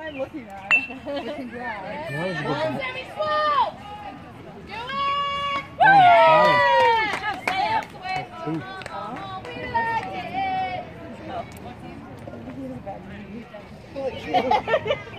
I'm looking at. Congrats. That was a good one. Sammy Swoape! Do it! Woo! Oh, we like it! Holy shit.